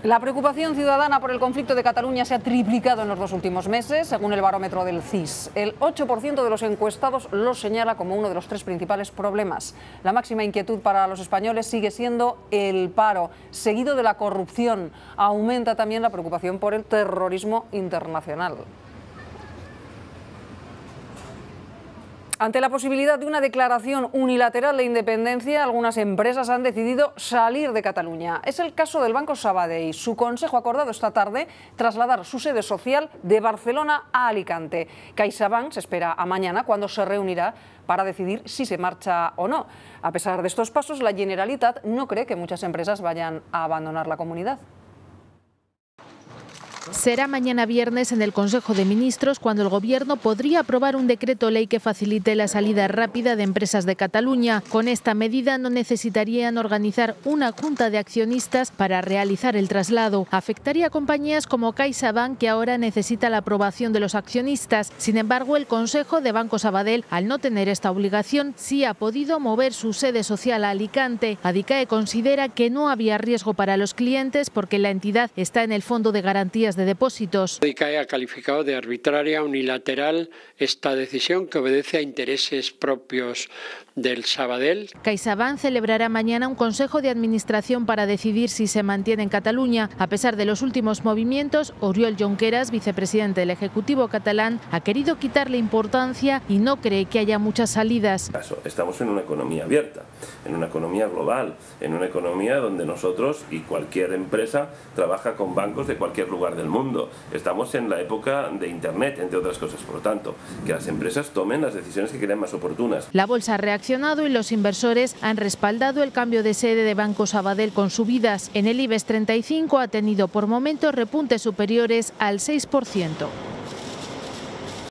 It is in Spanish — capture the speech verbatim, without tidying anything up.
La preocupación ciudadana por el conflicto de Cataluña se ha triplicado en los dos últimos meses, según el barómetro del C I S. El ocho por ciento de los encuestados lo señala como uno de los tres principales problemas. La máxima inquietud para los españoles sigue siendo el paro, seguido de la corrupción. Aumenta también la preocupación por el terrorismo internacional. Ante la posibilidad de una declaración unilateral de independencia, algunas empresas han decidido salir de Cataluña. Es el caso del Banco Sabadell. Su consejo ha acordado esta tarde trasladar su sede social de Barcelona a Alicante. CaixaBank se espera a mañana, cuando se reunirá para decidir si se marcha o no. A pesar de estos pasos, la Generalitat no cree que muchas empresas vayan a abandonar la comunidad. Será mañana viernes en el Consejo de Ministros cuando el Gobierno podría aprobar un decreto ley que facilite la salida rápida de empresas de Cataluña. Con esta medida no necesitarían organizar una junta de accionistas para realizar el traslado. Afectaría a compañías como CaixaBank, que ahora necesita la aprobación de los accionistas. Sin embargo, el Consejo de Banco Sabadell, al no tener esta obligación, sí ha podido mover su sede social a Alicante. Adicae considera que no había riesgo para los clientes porque la entidad está en el Fondo de Garantías de Depósitos. Adicae ha calificado de arbitraria unilateral esta decisión que obedece a intereses propios del Sabadell. CaixaBank celebrará mañana un consejo de administración para decidir si se mantiene en Cataluña. A pesar de los últimos movimientos, Oriol Junqueras, vicepresidente del Ejecutivo catalán, ha querido quitarle importancia y no cree que haya muchas salidas. Estamos en una economía abierta, en una economía global, en una economía donde nosotros y cualquier empresa trabaja con bancos de cualquier lugar del mundo. Estamos en la época de Internet, entre otras cosas. Por lo tanto, que las empresas tomen las decisiones que crean más oportunas. La bolsa ha reaccionado y los inversores han respaldado el cambio de sede de Banco Sabadell con subidas. En el IBEX treinta y cinco ha tenido por momentos repuntes superiores al seis por ciento.